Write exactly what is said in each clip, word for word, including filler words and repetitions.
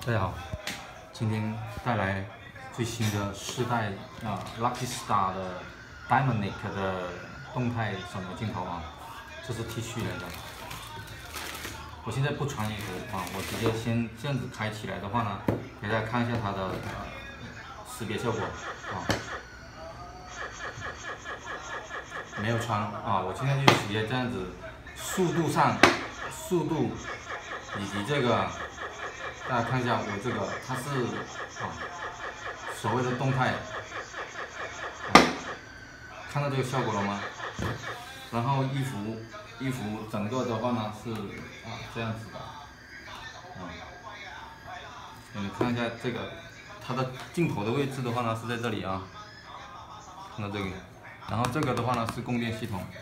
大家好，今天带来最新的世代啊 Lucky Star 的 Dynamic 的动态扫描镜头啊，这是 T 恤来的。我现在不传衣服啊，我直接先这样子开起来的话呢，给大家看一下它的、呃、识别效果啊。没有穿啊，我现在就直接这样子，速度上，速度以及这个。大家看一下我这个，它是啊所谓的动态、啊，看到这个效果了吗？然后衣服衣服整个的话呢是啊这样子的，啊，你看一下这个，它的镜头的位置的话呢是在这里啊，看到这个，然后这个的话呢是供电系统，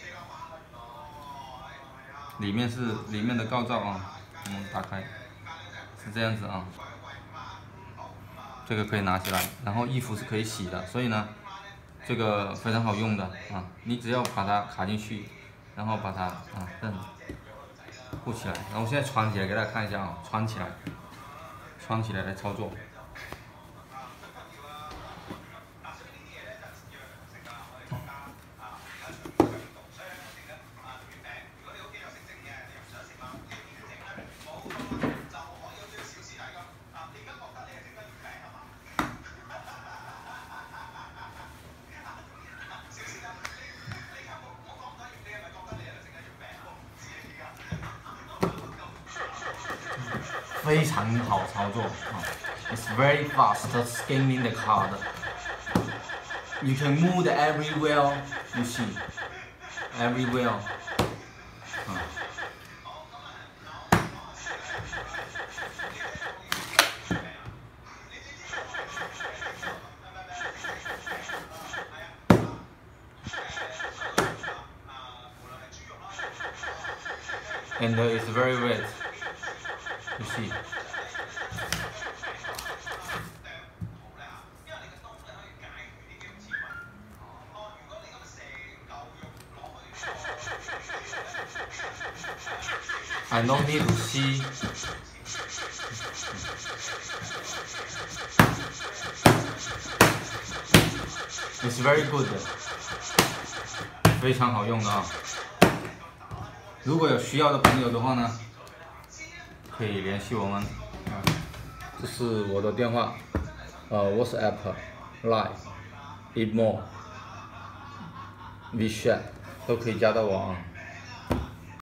里面是里面的高照啊，我们打开。是这样子啊，这个可以拿起来，然后衣服是可以洗的，所以呢，这个非常好用的啊，你只要把它卡进去，然后把它啊这样护起来，然后我现在穿起来给大家看一下啊，穿起来，穿起来来操作。非常好操作啊 ！It's very fast scanning the card. You can move everywhere you see, everywhere. 啊 And it's very wet. You see. I don't need to see. It's very good. 非常好用的啊！如果有需要的朋友的话呢，可以联系我们。啊，这是我的电话，呃 ，WhatsApp、Line、emo、WeChat 都可以加到我啊。